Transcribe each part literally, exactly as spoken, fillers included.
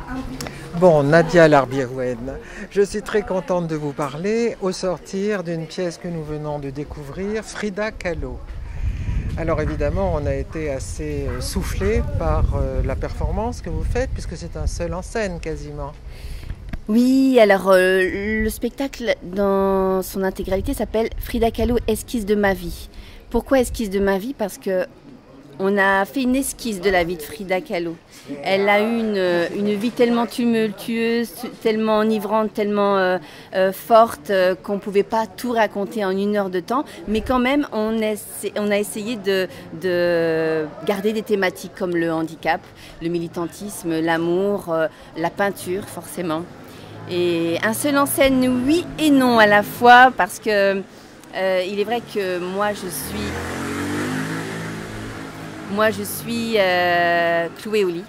Bon, Nadia Larbirouenne, je suis très contente de vous parler au sortir d'une pièce que nous venons de découvrir, Frida Kahlo. Alors évidemment, on a été assez soufflé par euh, la performance que vous faites, puisque c'est un seul en scène quasiment. Oui, alors euh, le spectacle dans son intégralité s'appelle Frida Kahlo, esquisse de ma vie. Pourquoi esquisse de ma vie? Parce que on a fait une esquisse de la vie de Frida Kahlo. Elle a eu une, une vie tellement tumultueuse, tellement enivrante, tellement euh, euh, forte euh, qu'on ne pouvait pas tout raconter en une heure de temps. Mais quand même, on, essa on a essayé de, de garder des thématiques comme le handicap, le militantisme, l'amour, euh, la peinture forcément. Et un seul en scène, oui et non à la fois, parce que euh, il est vrai que moi je suis... Moi, je suis euh, clouée au lit.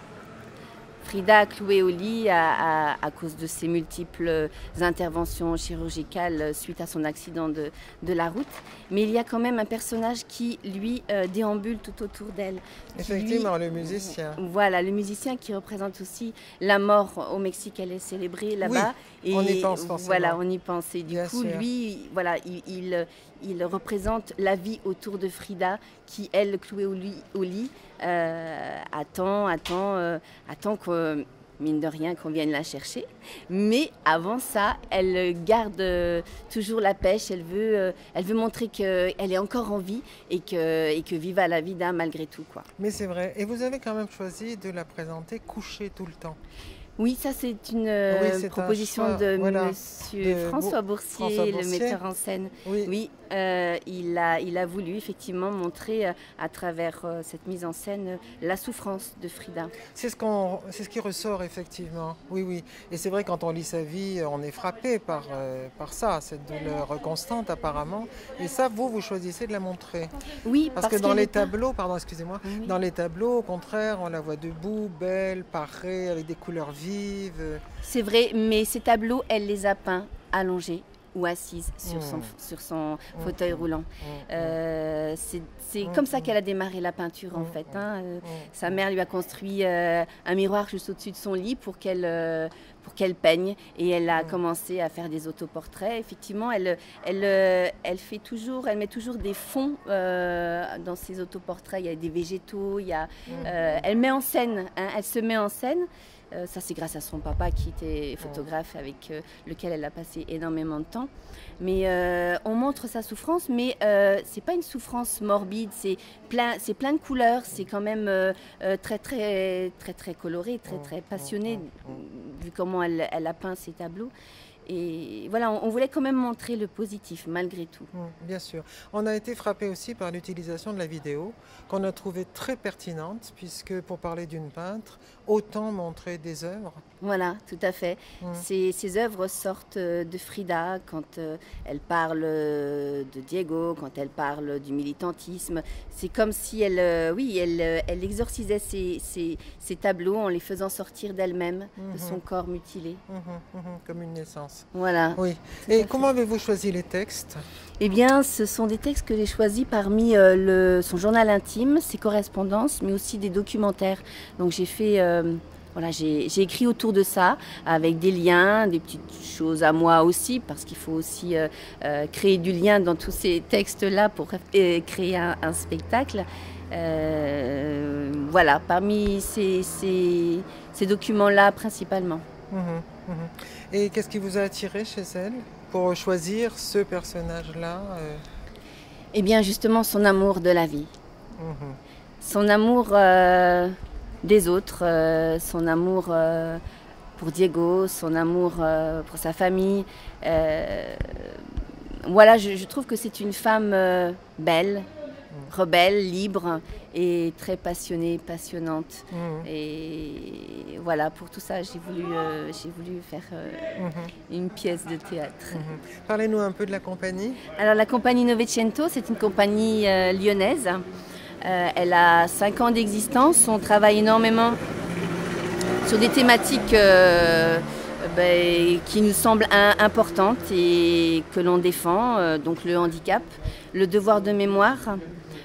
Frida clouée au lit à, à, à cause de ses multiples interventions chirurgicales suite à son accident de, de la route. Mais il y a quand même un personnage qui, lui, euh, déambule tout autour d'elle. Effectivement, lui, le musicien. Voilà, le musicien qui représente aussi la mort au Mexique. Elle est célébrée là-bas. Oui, on y pense forcément. Voilà, on y pense. Et du Bien coup, sûr. lui, voilà, il, il, il représente la vie autour de Frida qui, elle, clouée au lit, au lit euh, attend, attend, euh, attend que, mine de rien, qu'on vienne la chercher. Mais avant ça, elle garde euh, toujours la pêche. Elle veut, euh, elle veut montrer qu'elle est encore en vie et que, et que viva la vida malgré tout, quoi. Mais c'est vrai. Et vous avez quand même choisi de la présenter couchée tout le temps. Oui, ça c'est une euh, oui, proposition choix, de voilà, Monsieur de François Boursier, François le Boursier. metteur en scène. Oui, oui euh, il, a, il a voulu effectivement montrer euh, à travers euh, cette mise en scène euh, la souffrance de Frida. C'est ce, qu'on, c'est ce qui ressort effectivement. Oui, oui. Et c'est vrai, quand on lit sa vie, on est frappé par, euh, par ça, cette douleur constante apparemment. Et ça, vous, vous choisissez de la montrer. Oui, parce, parce que dans les tableaux, pardon, excusez-moi, oui. dans les tableaux, au contraire, on la voit debout, belle, parée, avec des couleurs vives. C'est vrai, mais ces tableaux, elle les a peints allongés ou assise sur son, mmh. sur son mmh. fauteuil roulant. Mmh. Euh, c'est mmh. comme ça qu'elle a démarré la peinture, en mmh. fait. Hein. Mmh. Sa mère lui a construit euh, un miroir juste au-dessus de son lit pour qu'elle euh, pour qu'elle peigne. Et elle a mmh. commencé à faire des autoportraits. Effectivement, elle, elle, elle, fait toujours, elle met toujours des fonds euh, dans ses autoportraits. Il y a des végétaux, il y a, mmh. euh, elle met en scène, hein, elle se met en scène. Euh, ça, c'est grâce à son papa qui était photographe avec euh, lequel elle a passé énormément de temps. Mais euh, on montre sa souffrance, mais euh, c'est pas une souffrance morbide, c'est plein, c'est plein de couleurs, c'est quand même euh, très, très, très, très coloré, très, très passionné, vu comment elle, elle a peint ses tableaux. Et voilà, on, on voulait quand même montrer le positif, malgré tout. Mmh, bien sûr. On a été frappé aussi par l'utilisation de la vidéo, qu'on a trouvée très pertinente, puisque pour parler d'une peintre, autant montrer des œuvres. Voilà, tout à fait. Mmh. Ces, ces œuvres sortent de Frida quand euh, elle parle de Diego, quand elle parle du militantisme. C'est comme si elle, euh, oui, elle, elle exorcisait ces, ces, ces tableaux en les faisant sortir d'elle-même, mmh. de son corps mutilé. Mmh, mmh, comme une naissance. Voilà. Oui. Et comment avez-vous choisi les textes? Eh bien, ce sont des textes que j'ai choisis parmi euh, le, son journal intime, ses correspondances, mais aussi des documentaires. Donc j'ai fait... Euh, Voilà, j'ai écrit autour de ça, avec des liens, des petites choses à moi aussi, parce qu'il faut aussi euh, euh, créer du lien dans tous ces textes-là pour euh, créer un, un spectacle. Euh, voilà, parmi ces, ces, ces documents-là principalement. Mmh, mmh. Et qu'est-ce qui vous a attiré chez elle pour choisir ce personnage-là euh... Eh bien, justement, son amour de la vie. Mmh. Son amour... Euh, des autres, euh, son amour euh, pour Diego, son amour euh, pour sa famille. Euh, voilà, je, je trouve que c'est une femme euh, belle, mmh. rebelle, libre et très passionnée, passionnante. Mmh. Et voilà, pour tout ça, j'ai voulu, euh, j'ai voulu faire euh, mmh. une pièce de théâtre. Mmh. Parlez-nous un peu de la compagnie. Alors, la compagnie Novecento, c'est une compagnie euh, lyonnaise. Euh, elle a cinq ans d'existence, on travaille énormément sur des thématiques euh, ben, qui nous semblent un, importantes et que l'on défend, euh, donc le handicap, le devoir de mémoire,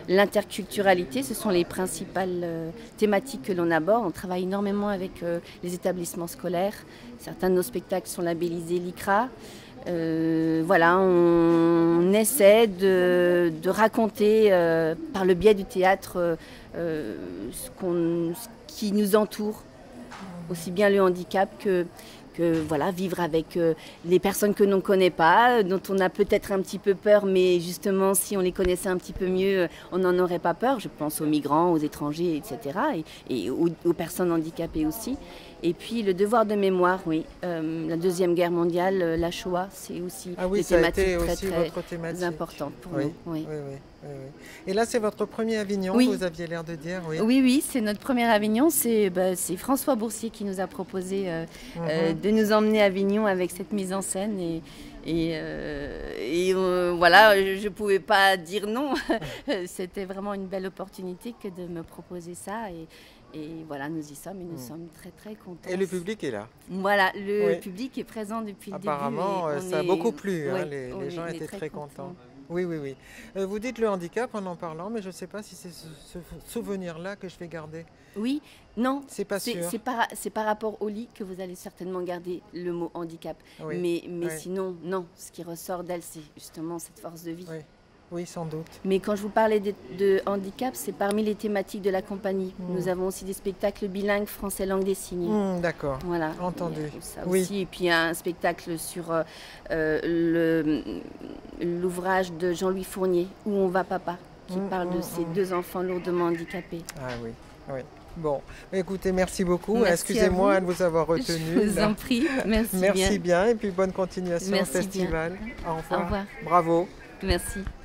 l'interculturalité, ce sont les principales euh, thématiques que l'on aborde. On travaille énormément avec euh, les établissements scolaires. Certains de nos spectacles sont labellisés L I C R A. Euh, voilà, on essaie de, de raconter euh, par le biais du théâtre euh, ce, qu'on, ce qui nous entoure, aussi bien le handicap que, que voilà, vivre avec euh, les personnes que l'on ne connaît pas, dont on a peut-être un petit peu peur, mais justement si on les connaissait un petit peu mieux, on n'en aurait pas peur. Je pense aux migrants, aux étrangers, et cetera, et, et aux, aux personnes handicapées aussi. Et puis le devoir de mémoire, oui. Euh, la Deuxième Guerre mondiale, euh, la Shoah, c'est aussi ah oui, des ça thématiques a été très, aussi très votre thématique. importantes pour oui, nous. Oui. Oui, oui, oui, oui. Et là, c'est votre premier Avignon, oui. vous aviez l'air de dire. Oui, oui, oui, c'est notre premier Avignon. C'est bah, François Boursier qui nous a proposé euh, mm-hmm. euh, de nous emmener à Avignon avec cette mise en scène. Et, et, euh, et euh, voilà, je ne pouvais pas dire non. C'était vraiment une belle opportunité que de me proposer ça. Et, Et voilà, nous y sommes et nous mmh. sommes très très contents. Et le public est là. Voilà, le oui. public est présent depuis Apparemment, le début. ça a est... beaucoup plu, ouais, hein, les, les gens étaient très, très contents. contents. Oui, oui, oui. Euh, vous dites le handicap en en parlant, mais je ne sais pas si c'est ce, ce souvenir-là que je vais garder. Oui, non. C'est pas sûr. C'est par, par rapport au lit que vous allez certainement garder le mot handicap. Oui. Mais, mais oui. sinon, non. Ce qui ressort d'elle, c'est justement cette force de vie. Oui. Oui, sans doute. Mais quand je vous parlais de, de handicap, c'est parmi les thématiques de la compagnie. Mmh. Nous avons aussi des spectacles bilingues français langue des signes. Mmh, D'accord. Voilà. Entendu. Et, ça oui. aussi. Et puis un spectacle sur euh, l'ouvrage de Jean-Louis Fournier, Où on va papa, qui mmh, parle mmh, de ces mmh. deux enfants lourdement handicapés. Ah oui, oui. Bon, écoutez, merci beaucoup. Excusez-moi de vous avoir retenu. Je vous en prie. Merci, merci bien. bien. Et puis bonne continuation merci au festival. Bien. Au revoir. Au revoir. Bravo. Merci.